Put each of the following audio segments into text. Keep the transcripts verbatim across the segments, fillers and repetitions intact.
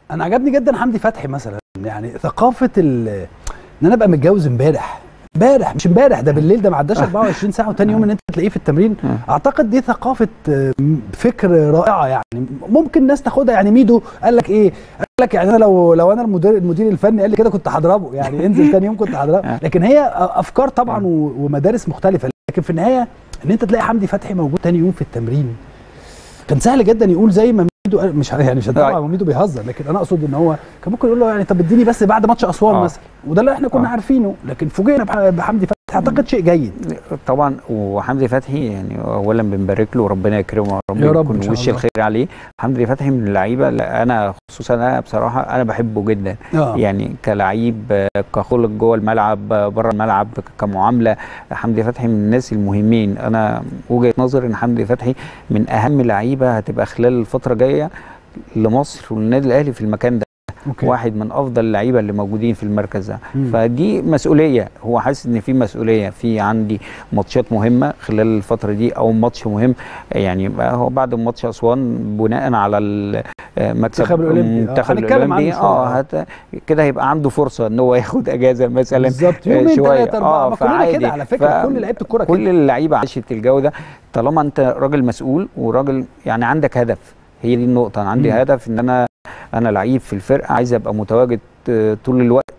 انا عجبني جدا حمدي فتحي مثلا، يعني ثقافه ال ان انا ابقى متجوز امبارح امبارح مش امبارح، ده بالليل، ده ما عداش أربعة وعشرين ساعه وتاني يوم ان انت تلاقيه في التمرين. اعتقد دي ثقافه فكر رائعه، يعني ممكن ناس تاخدها. يعني ميدو قال لك ايه؟ قال لك يعني انا لو لو انا المدير المدير الفني قال لي كده كنت هضربه، يعني انزل تاني يوم كنت هضربه. لكن هي افكار طبعا ومدارس مختلفه، لكن في النهايه ان انت تلاقي حمدي فتحي موجود تاني يوم في التمرين، كان سهل جدا يقول زي ما ميدو، مش يعني مش طبعا ميدو بيهزر، لكن انا اقصد ان هو كان ممكن يقول له يعني طب اديني بس بعد ماتش اسوان آه. مثلا، وده اللي احنا كنا آه. عارفينه، لكن فوجئنا بحمدي فتحي. اعتقد شيء جيد طبعا. وحمدي فتحي يعني اولا بنبارك له وربنا يكرمه يا رب يكون وش الخير عليه. حمدي فتحي من اللعيبه اللي انا خصوصا انا بصراحه انا بحبه جدا آه. يعني كلاعب، كخلق جوه الملعب، بره الملعب، كمعامله. حمدي فتحي من الناس المهمين. انا وجهه نظري ان حمدي فتحي من اهم لعيبه هتبقى خلال الفتره الجايه لمصر والنادي الاهلي في المكان ده. أوكي. واحد من افضل اللعيبه اللي موجودين في المركز ده. مم. فدي مسؤوليه، هو حاسس ان في مسؤوليه، في عندي ماتشات مهمه خلال الفتره دي او ماتش مهم. يعني هو بعد ماتش اسوان بناء على المكسب المنتخب الاولمبي اه كده هيبقى عنده فرصه ان هو ياخد اجازه مثلا بالظبط يومين ثلاثه اربعه. ما كلنا كده على فكره، كل لعيبه الكوره كده، كل اللعيبه عاشت الجو ده. طالما انت راجل مسؤول وراجل يعني عندك هدف، هي دي النقطه. انا عندي مم. هدف ان انا انا لعيب في الفرقه، عايز ابقى متواجد طول الوقت،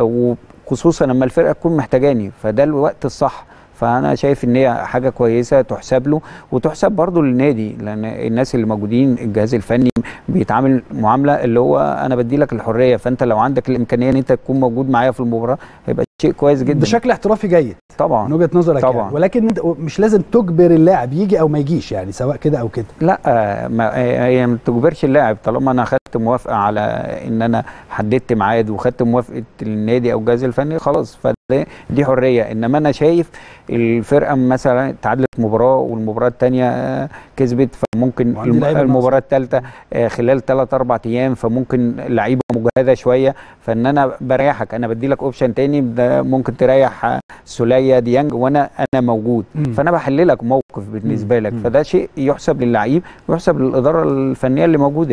وخصوصا لما الفرقه تكون محتاجاني، فده الوقت الصح. فانا شايف ان هي حاجه كويسه تحسب له وتحسب برضه للنادي، لان الناس اللي موجودين الجهاز الفني بيتعامل معامله اللي هو انا بدي لك الحريه، فانت لو عندك الامكانيه ان انت تكون موجود معايا في المباراه هيبقى شيء كويس جدا بشكل احترافي جيد طبعا من وجهه نظرك طبعا يعني. ولكن مش لازم تجبر اللاعب يجي او ما يجيش، يعني سواء كده او كده. لا ما هي ما تجبرش اللاعب، طالما انا خدت موافقه على ان انا حددت ميعاد وخدت موافقه النادي او الجهاز الفني خلاص، فدي حريه. انما انا شايف الفرقه مثلا تعادلت مباراه والمباراه الثانيه كسبت، فممكن المباراه الثالثه خلال ثلاث اربع ايام، فممكن اللعيبه مجهده شويه، فان انا بريحك، انا بدي لك اوبشن ثاني، ممكن تريح سولية ديانج وانا انا موجود. مم. فانا بحللك موقف بالنسبه لك، فده شيء يحسب للعيب ويحسب للاداره الفنيه اللي موجوده.